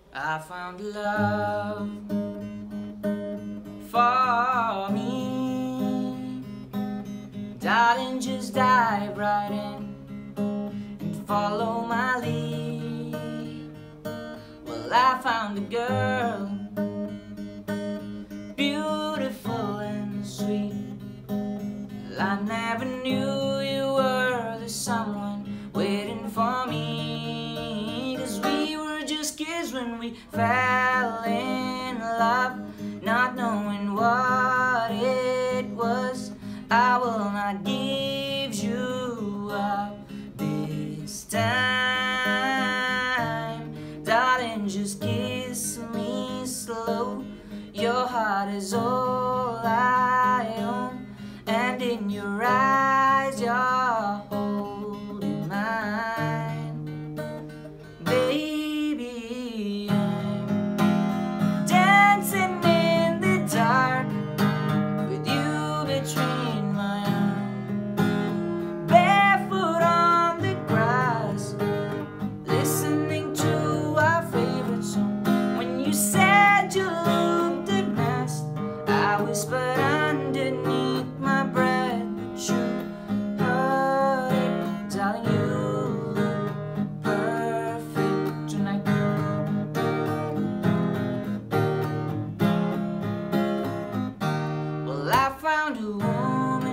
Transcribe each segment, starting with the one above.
I found love for me. Darling, just dive right in and follow my lead. Well, I found a girl, beautiful and sweet. Well, I never knew you were the someone waiting for me. 'Cause we were just kids when we fell in love, not knowing what it was. I will not give you up this time. Darling, just kiss me slow. Your heart is all I own, and in your eyes you're holding mine. Baby, I'm dancing in the dark with you between my arms, barefoot on the grass, listening to our favorite song. When you said you looked a mess, I whispered underneath my breath, but you heard it. Darling, you look perfect tonight. Well, I found a woman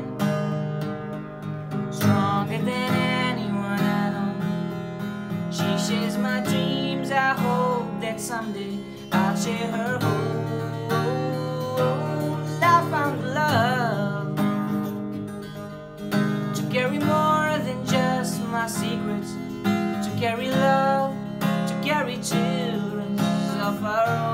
stronger than anyone I know. She shares my dreams. I hope that someday I'll share her hope. I found love to carry more than just my secrets, to carry love, to carry children of our own.